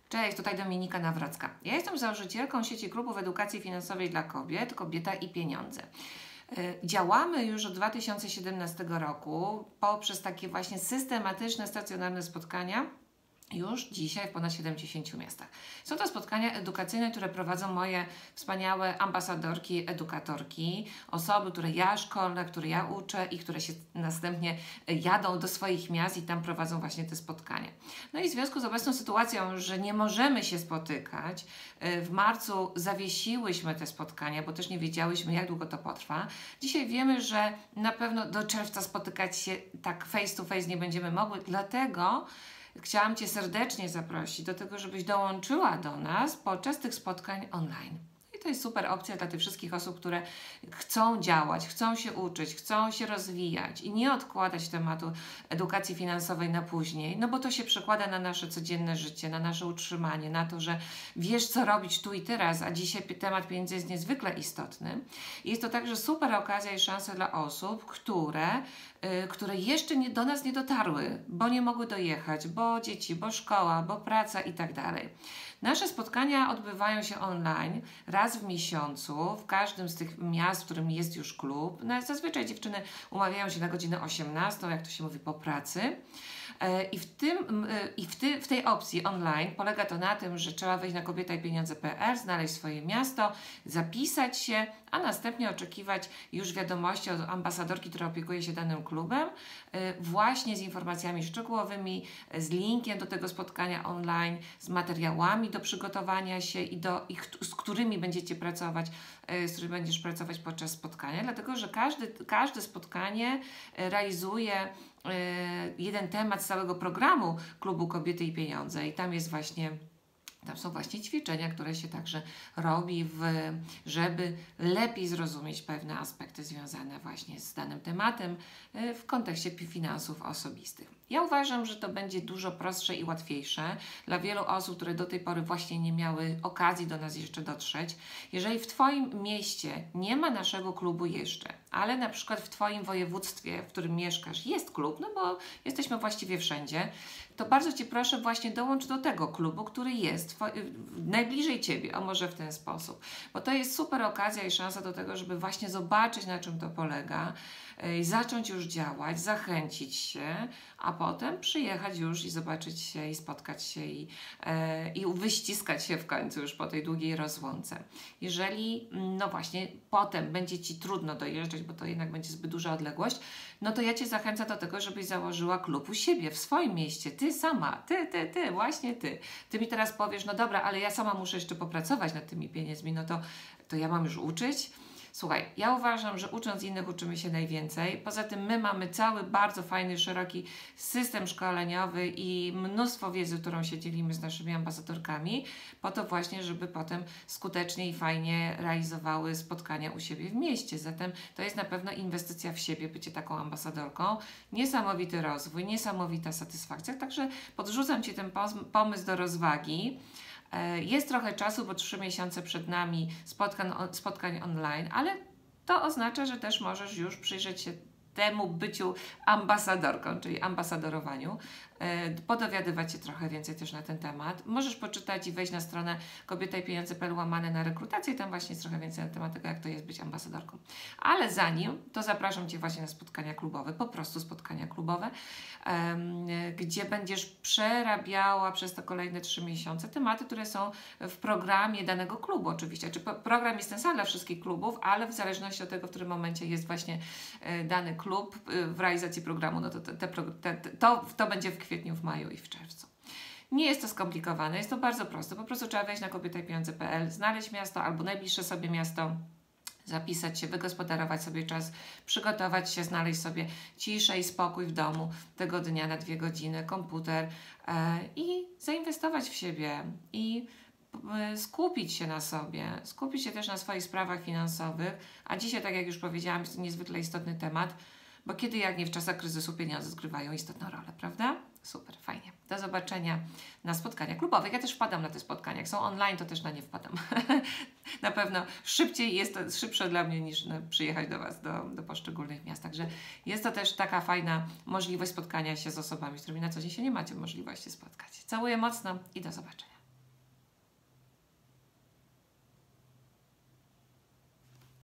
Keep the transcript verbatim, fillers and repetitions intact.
Cześć, tutaj Dominika Nawrocka. Ja jestem założycielką sieci klubów edukacji finansowej dla kobiet, Kobieta i Pieniądze. Działamy już od dwa tysiące siedemnastego roku poprzez takie właśnie systematyczne, stacjonarne spotkania już dzisiaj w ponad siedemdziesięciu miastach. Są to spotkania edukacyjne, które prowadzą moje wspaniałe ambasadorki, edukatorki, osoby, które ja szkolę, które ja uczę i które się następnie jadą do swoich miast i tam prowadzą właśnie te spotkania. No i w związku z obecną sytuacją, że nie możemy się spotykać, w marcu zawiesiłyśmy te spotkania, bo też nie wiedziałyśmy, jak długo to potrwa. Dzisiaj wiemy, że na pewno do czerwca spotykać się tak face to face nie będziemy mogły, dlatego chciałam Cię serdecznie zaprosić do tego, żebyś dołączyła do nas podczas tych spotkań online. I to jest super opcja dla tych wszystkich osób, które chcą działać, chcą się uczyć, chcą się rozwijać i nie odkładać tematu edukacji finansowej na później, no bo to się przekłada na nasze codzienne życie, na nasze utrzymanie, na to, że wiesz, co robić tu i teraz, a dzisiaj temat pieniędzy jest niezwykle istotny. I jest to także super okazja i szansa dla osób, które, yy, które jeszcze nie, do nas nie dotarły, bo nie mogły dojechać, bo dzieci, bo szkoła, bo praca i tak dalej. Nasze spotkania odbywają się online raz w miesiącu w każdym z tych miast, w którym jest już klub. No, zazwyczaj dziewczyny umawiają się na godzinę osiemnastą, jak to się mówi, po pracy. I w, tym, i w, ty, w tej opcji online polega to na tym, że trzeba wejść na kobieta i pieniądze kropka pe el, znaleźć swoje miasto, zapisać się, a następnie oczekiwać już wiadomości od ambasadorki, która opiekuje się danym klubem, właśnie z informacjami szczegółowymi, z linkiem do tego spotkania online, z materiałami do przygotowania się i do, i z którymi będziecie pracować, z którymi będziesz pracować podczas spotkania, dlatego że każdy, każde spotkanie realizuje jeden temat z całego programu Klubu Kobiety i Pieniądze i tam jest właśnie Tam są właśnie ćwiczenia, które się także robi, w, żeby lepiej zrozumieć pewne aspekty związane właśnie z danym tematem w kontekście finansów osobistych. Ja uważam, że to będzie dużo prostsze i łatwiejsze dla wielu osób, które do tej pory właśnie nie miały okazji do nas jeszcze dotrzeć. Jeżeli w Twoim mieście nie ma naszego klubu jeszcze, ale na przykład w Twoim województwie, w którym mieszkasz, jest klub, no bo jesteśmy właściwie wszędzie, to bardzo Cię proszę, właśnie dołącz do tego klubu, który jest najbliżej Ciebie, a może w ten sposób. Bo to jest super okazja i szansa do tego, żeby właśnie zobaczyć, na czym to polega, i zacząć już działać, zachęcić się, a potem przyjechać już i zobaczyć się i spotkać się i, e, i wyściskać się w końcu już po tej długiej rozłące. Jeżeli, no właśnie, potem będzie Ci trudno dojeżdżać, bo to jednak będzie zbyt duża odległość, no to ja Cię zachęcam do tego, żebyś założyła klub u siebie, w swoim mieście, Ty sama, Ty, Ty, Ty, właśnie Ty. Ty mi teraz powiesz, no dobra, ale ja sama muszę jeszcze popracować nad tymi pieniędzmi, no to, to ja mam już uczyć? Słuchaj, ja uważam, że ucząc innych uczymy się najwięcej. Poza tym my mamy cały bardzo fajny, szeroki system szkoleniowy i mnóstwo wiedzy, którą się dzielimy z naszymi ambasadorkami, po to właśnie, żeby potem skutecznie i fajnie realizowały spotkania u siebie w mieście. Zatem to jest na pewno inwestycja w siebie, bycie taką ambasadorką. Niesamowity rozwój, niesamowita satysfakcja. Także podrzucam Ci ten pomysł do rozwagi. Jest trochę czasu, bo trzy miesiące przed nami spotkań, spotkań online, ale to oznacza, że też możesz już przyjrzeć się temu byciu ambasadorką, czyli ambasadorowaniu, podowiadywać się trochę więcej też na ten temat. Możesz poczytać i wejść na stronę kobieta i pieniądze kropka pe el łamane na rekrutację i tam właśnie jest trochę więcej na temat tego, jak to jest być ambasadorką. Ale zanim, to zapraszam Cię właśnie na spotkania klubowe, po prostu spotkania klubowe, um, gdzie będziesz przerabiała przez te kolejne trzy miesiące tematy, które są w programie danego klubu oczywiście. Czy program jest ten sam dla wszystkich klubów, ale w zależności od tego, w którym momencie jest właśnie e, dany klub e, w realizacji programu, no to, te, te, te, to, to będzie w kwietniu, w maju i w czerwcu. Nie jest to skomplikowane, jest to bardzo proste. Po prostu trzeba wejść na kobieta i pieniądze kropka pe el, znaleźć miasto albo najbliższe sobie miasto, zapisać się, wygospodarować sobie czas, przygotować się, znaleźć sobie ciszę i spokój w domu tego dnia na dwie godziny, komputer e, i zainwestować w siebie i e, skupić się na sobie, skupić się też na swoich sprawach finansowych, a dzisiaj, tak jak już powiedziałam, jest to niezwykle istotny temat, bo kiedy jak nie w czasach kryzysu pieniądze odgrywają istotną rolę, prawda? Super, fajnie. Do zobaczenia na spotkaniach klubowych. Ja też wpadam na te spotkania. Jak są online, to też na nie wpadam. Na pewno szybciej jest to szybsze dla mnie niż przyjechać do Was, do, do poszczególnych miast. Także jest to też taka fajna możliwość spotkania się z osobami, z którymi na co dzień się nie macie możliwości spotkać. Całuję mocno i do zobaczenia.